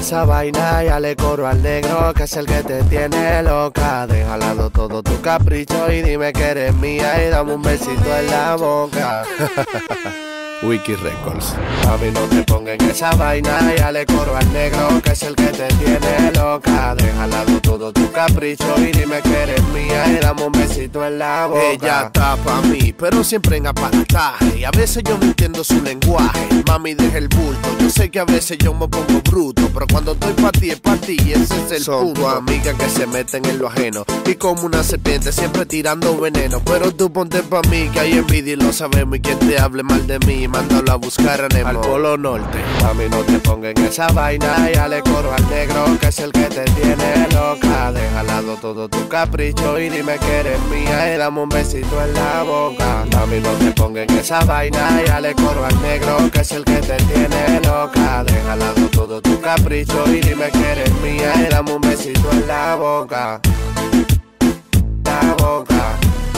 esa vaina, ya le corro al negro, que es el que te tiene loca. Deja al lado todo tu capricho y dime que eres mía y dame un besito en la boca. Wiki Records. Mami, no te pongas en esa vaina, ya le corro al negro, que es el que te tiene loca. Deja al lado todo tu capricho y dime que eres mía y dame un besito en la boca. Ella está pa' mí, pero siempre en aparataje, y a veces yo no entiendo su lenguaje. Mami, deja el bulto, yo sé que a veces yo me pongo bruto, pero cuando estoy pa' ti es pa' ti, y ese es el Son punto. tu Amigas que se meten en lo ajeno, y como una serpiente siempre tirando veneno. Pero tú ponte pa' mí, que hay envidia y lo sabemos, y quien te hable mal de mí, mándalo a buscar a Nemo al Polo Norte. Mami, no te pongas en esa vaina, ya le corro al negro, que es el que te tiene loca. Deja al lado todo tu capricho y dime que eres mía y dame un besito en la boca. Mami, no te pongas en esa vaina, ya le corro al negro, que es el que te tiene loca. Deja al lado todo tu capricho y dime que eres mía y dame un besito en la boca. La boca.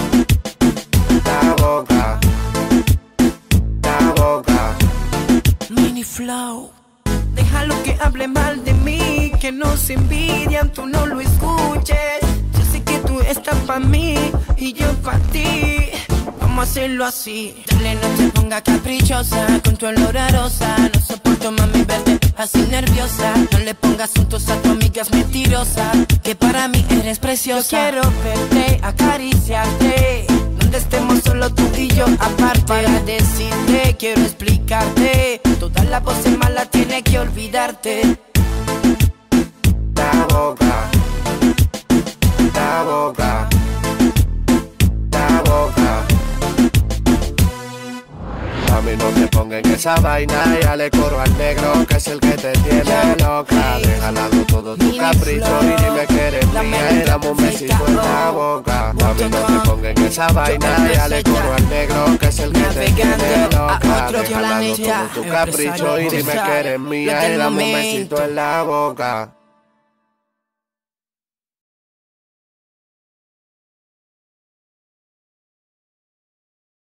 La boca. La boca. Mini Flow. Déjalo que hable mal de mí, que nos envidian, tú no lo escuches. Yo sé que tú estás pa' mí y yo pa' ti. Vamos a hacerlo así. Dale, no te pongas caprichosa con tu olor a rosa. No soporto, mami, verte así nerviosa. No le pongas asuntos a tu amiga, es mentirosa, que para mí eres preciosa. Yo quiero verte, acariciarte, donde estemos solo tú y yo aparte. Para decirte, quiero explicarte, toda la voz mala tiene que olvidarte. La boca. La boca. La boca. Mami, no te pongas en esa vaina, ya le corro al negro, que es el que te tiene loca. Deja al lado todo tu capricho y dime que eres mía y dame un besito en la boca. Mami, no te pongas en esa vaina, ya le corro al negro, que es el que te tiene loca. Deja al lado todo tu capricho y dime que eres mía y dame un besito en la boca.